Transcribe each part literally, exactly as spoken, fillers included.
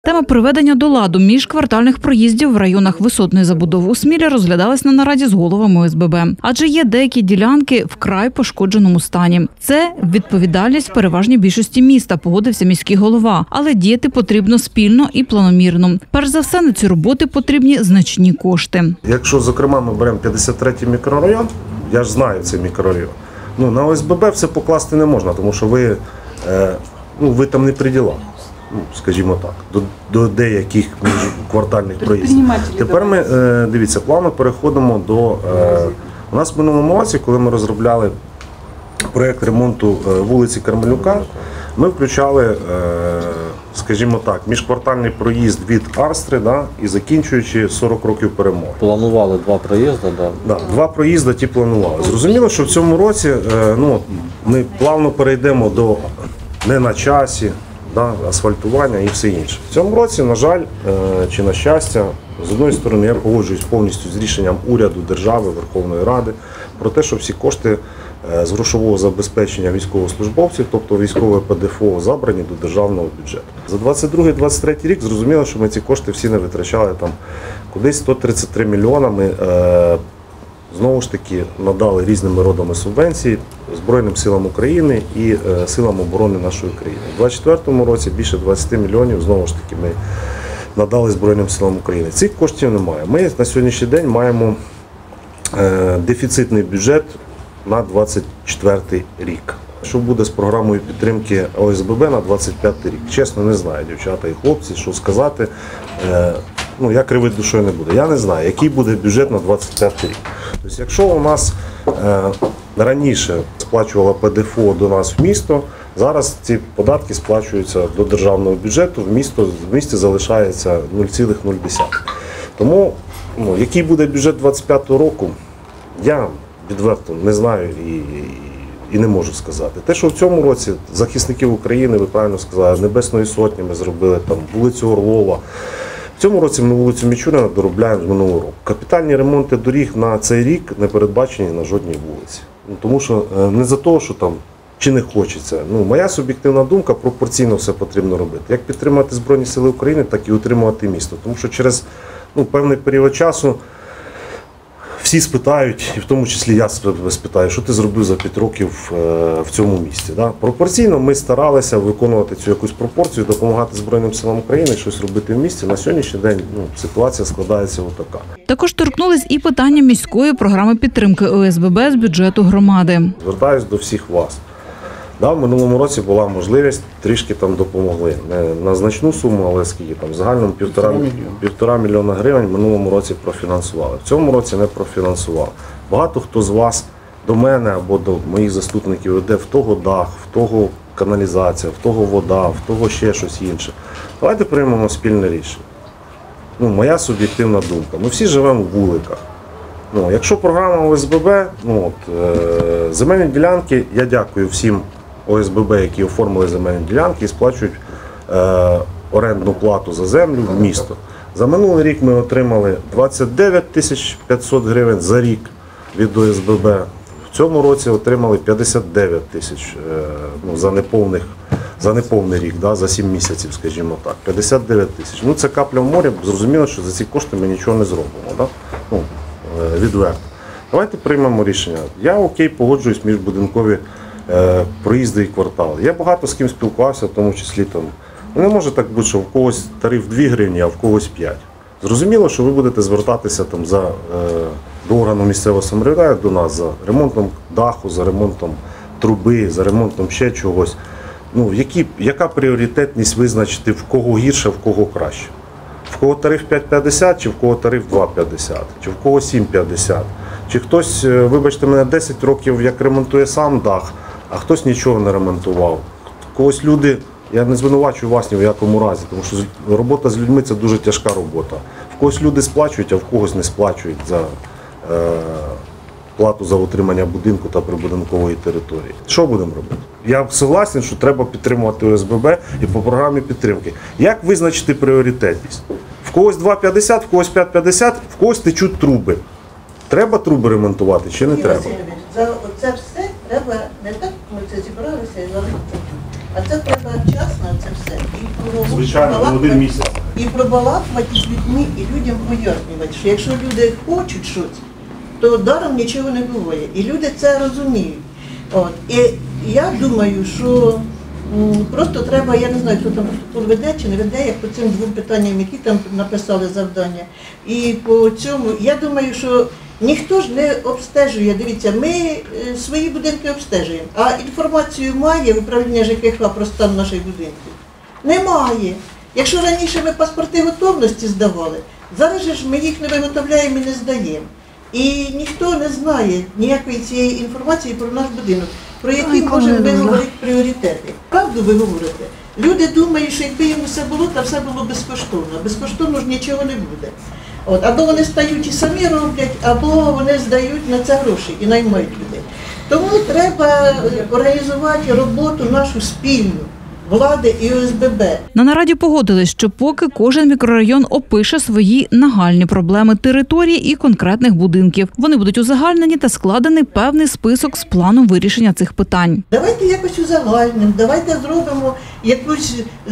Тема приведення до ладу міжквартальних проїздів в районах висотної забудови у Смілі розглядалась на нараді з головами О С Б Б. Адже є деякі ділянки в край пошкодженому стані. Це відповідальність переважній більшості міста, погодився міський голова. Але діяти потрібно спільно і планомірно. Перш за все, на ці роботи потрібні значні кошти. Якщо, зокрема, ми беремо п'ятдесят третій мікрорайон, я ж знаю цей мікрорайон, ну, на О С Б Б все покласти не можна, тому що ви, е, ну, ви там не при ділах. Ну, скажімо так, до, до деяких квартальних проїздів. Тепер ми, дивіться, плавно переходимо до... У нас в минулому році, коли ми розробляли проєкт ремонту вулиці Кармелюка, ми включали, скажімо так, міжквартальний проїзд від Арстри, да, і закінчуючи сорок років перемоги. Планували два проїзди, да. Да, два проїзди ті планували. Зрозуміло, що в цьому році, ну, ми плавно перейдемо до не на часі, да, асфальтування і все інше. В цьому році, на жаль, чи на щастя, з однієї сторони, я погоджуюсь повністю з рішенням уряду, держави, Верховної Ради про те, що всі кошти з грошового забезпечення військовослужбовців, тобто військове П Д Ф О, забрані до державного бюджету. За двадцять другий - двадцять третій рік зрозуміло, що ми ці кошти всі не витрачали там кудись сто тридцять три мільйони. Ми е, знову ж таки надали різними родами субвенцій Збройним силам України і е, силам оборони нашої країни. У двадцять четвертому році більше двадцять мільйонів знову ж таки ми надали Збройним силам України. Цих коштів немає. Ми на сьогоднішній день маємо е, дефіцитний бюджет на двадцять четвертий рік. Що буде з програмою підтримки О С Б Б на двадцять п'ятий рік? Чесно, не знаю, дівчата і хлопці, що сказати. Е, ну, я кривити душою не буду. Я не знаю, який буде бюджет на двадцять п'ятий рік. Тобто, якщо у нас е, раніше сплачувала П Д Ф О до нас в місто, зараз ці податки сплачуються до державного бюджету, в, місто, в місті залишається нуль цілих нуль десятих. Тому, ну, який буде бюджет двадцять п'ятого року, я відверто не знаю і, і, і не можу сказати. Те, що в цьому році захисників України, ви правильно сказали, Небесної Сотні ми зробили, там, вулицю Орлова. В цьому році ми вулицю Мічуріна доробляємо з минулого року. Капітальні ремонти доріг на цей рік не передбачені на жодній вулиці. Ну, тому що не за те, що там чи не хочеться. Ну, моя суб'єктивна думка, пропорційно все потрібно робити. Як підтримувати Збройні Сили України, так і утримувати місто. Тому що через, ну, певний період часу всі спитають, і в тому числі я себе спитаю, що ти зробив за п'ять років в цьому місті. Да? Пропорційно ми старалися виконувати цю якусь пропорцію, допомагати Збройним силам України, щось робити в місті. На сьогоднішній день, ну, ситуація складається отака. Також торкнулись і питання міської програми підтримки О С Б Б з бюджету громади. Звертаюсь до всіх вас. Да, в минулому році була можливість, трішки там допомогли. Не на значну суму, але скільки там, в загальному півтора, півтора мільйона гривень в минулому році профінансували. В цьому році не профінансували. Багато хто з вас до мене або до моїх заступників йде в того дах, в того каналізація, в того вода, в того ще щось інше. Давайте приймемо спільне рішення. Ну, моя суб'єктивна думка. Ми всі живемо в вуликах. Ну, якщо програма О С Б Б, ну, от, е, земельні ділянки, я дякую всім О С Б Б, які оформили земельні ділянки і сплачують е, орендну плату за землю в місто. За минулий рік ми отримали двадцять дев'ять тисяч п'ятсот гривень за рік від О С Б Б. В цьому році отримали п'ятдесят дев'ять тисяч е, ну, за, неповних, за неповний рік, да, за сім місяців, скажімо так. п'ятдесят дев'ять тисяч. Ну, це капля в морі, зрозуміло, що за ці кошти ми нічого не зробимо. Да? Ну, е, відверто. Давайте приймемо рішення. Я окей, погоджуюсь міжбудинкові е, проїзди і квартали. Я багато з ким спілкувався, в тому числі там. Не може так бути, що в когось тариф дві гривні, а в когось п'ять. Зрозуміло, що ви будете звертатися там за, е, до органу місцевого самоврядування, до нас за ремонтом даху, за ремонтом труби, за ремонтом ще чогось. Ну, які, яка пріоритетність визначити, в кого гірше, в кого краще? В кого тариф п'ять п'ятдесят, чи в кого тариф два п'ятдесят, чи в кого сім п'ятдесят? Чи хтось, вибачте мене, десять років як ремонтує сам дах, а хтось нічого не ремонтував. Когось люди, я не звинувачую вас ні в якому разі, тому що робота з людьми – це дуже тяжка робота. В когось люди сплачують, а в когось не сплачують за е, плату за утримання будинку та прибудинкової території. Що будемо робити? Я согласен, що треба підтримувати О С Б Б і по програмі підтримки. Як визначити пріоритетність? В когось два п'ятдесят, в когось п'ять п'ятдесят, в когось течуть труби. Треба труби ремонтувати чи не треба? За це все треба не так, ми це зібралися і зараз, а це треба вчасно, це все. Звичайно, в один місяць. і пробалакувати з людьми, і людям пояснювати, що якщо люди хочуть щось, то даром нічого не буває. І люди це розуміють. От. І я думаю, що м, просто треба, я не знаю, хто там веде чи не веде, як по цим двом питанням, які там написали завдання. І по цьому, я думаю, що ніхто ж не обстежує, дивіться, ми е, свої будинки обстежуємо, а інформацію має управління ЖКХ про стан наших будинків? Немає. Якщо раніше ми паспорти готовності здавали, зараз же ж ми їх не виготовляємо і не здаємо. І ніхто не знає ніякої цієї інформації про наш будинок, про які можемо ми говорити пріоритети. Правду ви говорите? Люди думають, що якби їм все було, то все було безкоштовно. Безкоштовно ж нічого не буде. От, або вони стають і самі роблять, або вони здають на це гроші і наймають людей. Тому треба організувати роботу нашу спільну, влади і О С Б Б. На нараді погодились, що поки кожен мікрорайон опише свої нагальні проблеми території і конкретних будинків. Вони будуть узагальнені та складений певний список з планом вирішення цих питань. Давайте якось узагальнимо, давайте зробимо якусь,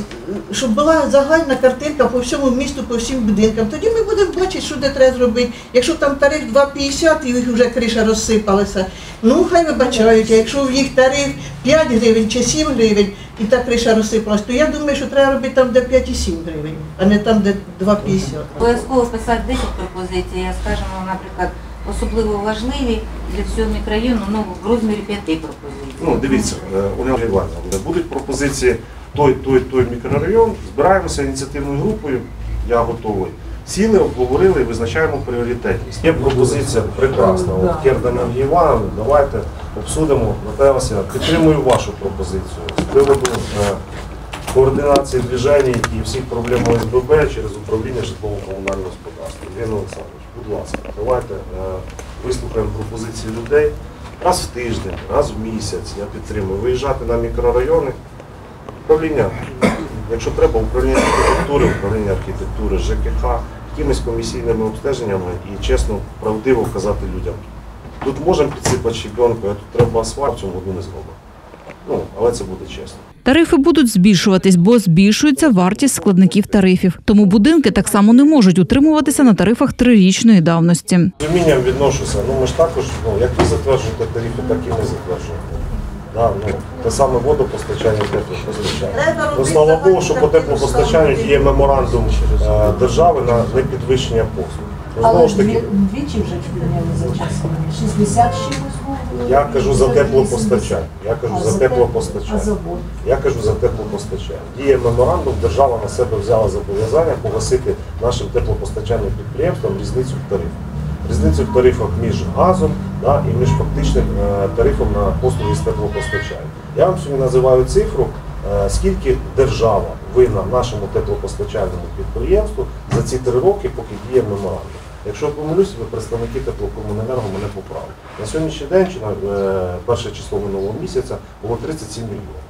щоб була загальна картинка по всьому місту, по всім будинкам. Тоді ми будемо бачити, що де треба зробити. Якщо там тариф два п'ятдесят і їх вже криша розсипалася, ну хай вибачають. А якщо в їх тариф п'ять гривень чи сім гривень і та криша розсипалась, то я думаю, що треба робити там, де п'ять і сім гривень, а не там, де два п'ятдесят. Обов'язково писати десять пропозицій, скажімо, наприклад, особливо важливі для всього мікрорайону, ну, в розмірі п'яти пропозицій. Ну, дивіться, Ольга Іванівна, будуть пропозиції той, той, той мікрорайон, збираємося ініціативною групою, я готовий. Сіли, обговорили і визначаємо пріоритетність. Є пропозиція прекрасна. От Кердана Івановна, давайте обсудимо. Наталя Васильівна, підтримую вашу пропозицію з приводу е, координації движень і всіх проблем О С Б Б через управління житлово-комунального господарства. Євген Олександрович, будь ласка, давайте е, вислухаємо пропозиції людей раз в тиждень, раз в місяць. Я підтримую. Виїжджати на мікрорайони, управління, якщо треба, управління архітектури, управління архітектури, Ж К Х, якимись комісійними обстеженнями і чесно, правдиво казати людям. Тут можемо підсипати щебенку, а тут треба асфальт, в цьому году не зробимо. Ну, але це буде чесно. Тарифи будуть збільшуватись, бо збільшується вартість складників тарифів. Тому будинки так само не можуть утримуватися на тарифах трирічної давності. З розумінням відношуся. Ну, ми ж також, ну, як ви затверджуєте тарифи, так і ми затверджуємо. Да, ну, те саме водопостачання, теплопостачання. Ну, слава Богу, що по теплопостачанню є меморандум е, держави на непідвищення послуг. Ну, Але знову ж таки, двічі вже підняли за час. шістдесят чимось був. я кажу за теплопостачання. Я кажу А за за теплопостачання. А завод? Я кажу за теплопостачання. Діє меморандум, держава на себе взяла зобов'язання погасити нашим теплопостачальним підприємствам різницю в тарифах. Різницю в тарифах між газом, да, і між фактичним е, тарифом на послуги з теплопостачання. Я вам сьогодні називаю цифру, е, скільки держава винна нашому теплопостачальному підприємству за ці три роки, поки діє меморандум. Якщо я помилюсь, ви представники теплокомуненерго мене поправили. На сьогоднішній день, чи на е, перше число минулого місяця, було тридцять сім мільйонів.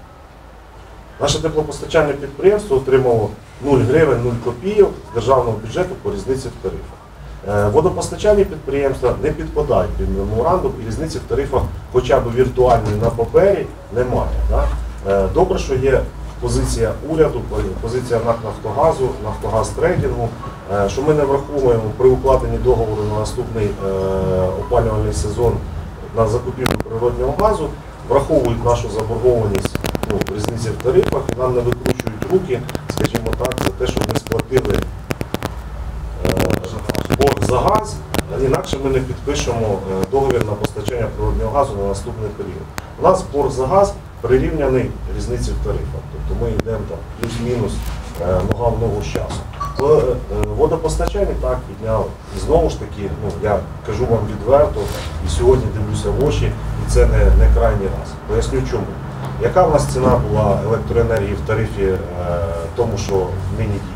Наше теплопостачальне підприємство отримало нуль гривень, нуль копійок з державного бюджету по різниці в тарифах. Водопостачальні підприємства не підпадають під меморандум і різниці в тарифах хоча б віртуальної на папері немає. Да? Добре, що є позиція уряду, позиція НАК Нафтогазу, Нафтогаз трейдингу, що ми не враховуємо при укладенні договору на наступний опалювальний сезон на закупівлю природнього газу, враховують нашу заборгованість, ну, різниці в тарифах і нам не викручують руки, скажімо так, за те, що ми сплатили борг за газ, інакше ми не підпишемо договір на постачання природного газу на наступний період. У нас борг за газ прирівняний різниці в тарифах, тобто ми йдемо там плюс-мінус нога в ногу з часу. Водопостачання так підняли. І знову ж таки, ну, я кажу вам відверто, і сьогодні дивлюся в очі, і це не, не крайній раз. Поясню чому. Яка в нас ціна була електроенергії в тарифі е, тому, що нині діє?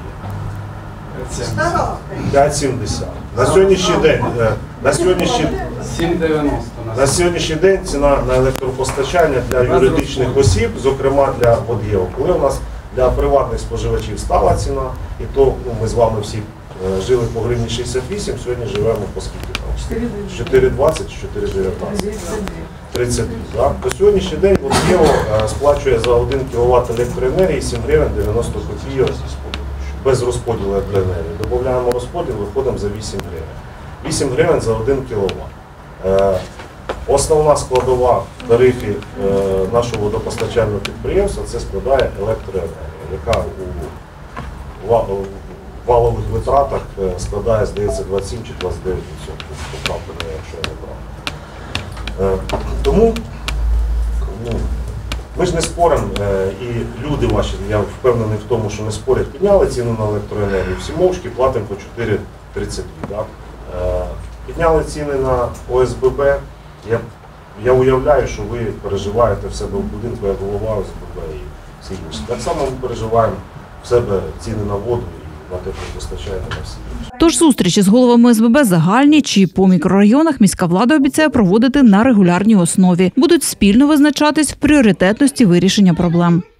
п'ять сімдесят. На сьогоднішній день, на сьогоднішній, на сьогоднішній день ціна на електропостачання для юридичних осіб, зокрема для ВодГео, коли у нас для приватних споживачів стала ціна, і то ну, ми з вами всі жили по гривні шістдесят вісім, сьогодні живемо по скільки там? чотири двадцять, чотири дев'ятнадцять. тридцять два. Да? По сьогоднішній день ВодГео сплачує за один кіловат електроенергії сім гривень дев'яносто копійок без розподілу електроенергії. Додаємо розподіл, виходимо за вісім гривень. вісім гривень за один кіловат. Основна складова в тарифі е, нашого водопостачального підприємства це складає електроенергія, яка у ва- валових витратах е, складає, здається, двадцять сім чи двадцять дев'ять відсотків, поправте мене, якщо я не прав. Е, тому ну, ми ж не споримо, е, і люди ваші, я впевнений в тому, що не спорять, підняли ціну на електроенергію, всі мовчки платимо по чотири тридцять дві. Да? Е, підняли ціни на О С Б Б. Я, я уявляю, що ви переживаєте в себе в будинку, як голова О С Б Б і всі інші. Так само ми переживаємо в себе ціни на воду і на теплопостачання, на всі інші. Тож зустрічі з головами О С Б Б загальні чи по мікрорайонах міська влада обіцяє проводити на регулярній основі. Будуть спільно визначатись в пріоритетності вирішення проблем.